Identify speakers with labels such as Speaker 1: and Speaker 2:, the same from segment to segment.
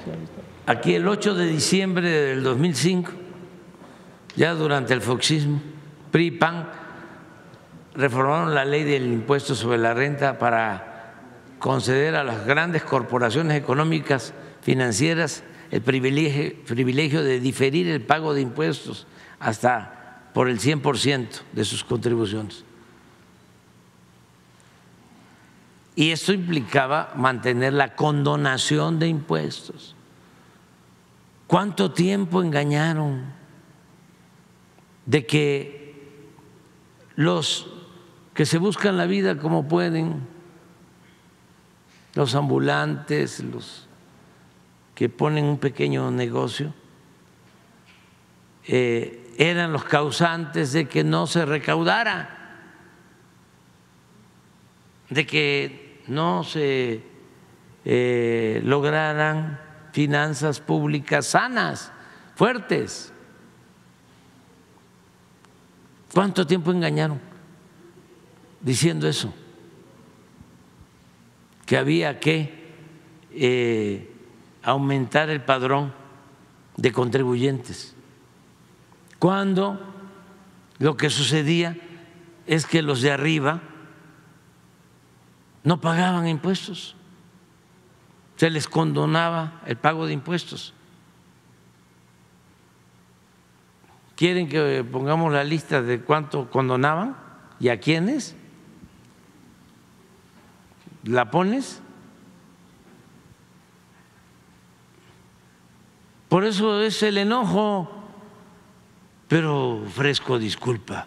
Speaker 1: Aquí el 8 de diciembre del 2005, ya durante el foxismo, PRI y PAN reformaron la ley del impuesto sobre la renta para conceder a las grandes corporaciones económicas financieras el privilegio de diferir el pago de impuestos hasta por el 100% de sus contribuciones. Y esto implicaba mantener la condonación de impuestos. ¿Cuánto tiempo engañaron de que los que se buscan la vida como pueden, los ambulantes, los que ponen un pequeño negocio, eran los causantes de que no se recaudara, de que no se lograran finanzas públicas sanas, fuertes? ¿Cuánto tiempo engañaron diciendo eso? Que había que aumentar el padrón de contribuyentes, cuando lo que sucedía es que los de arriba no pagaban impuestos, se les condonaba el pago de impuestos. ¿Quieren que pongamos la lista de cuánto condonaban y a quiénes? ¿La pones? Por eso es el enojo, pero ofrezco disculpa.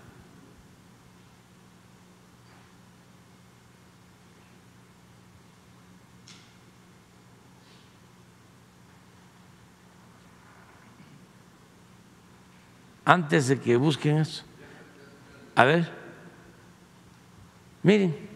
Speaker 1: Antes de que busquen eso, a ver, miren.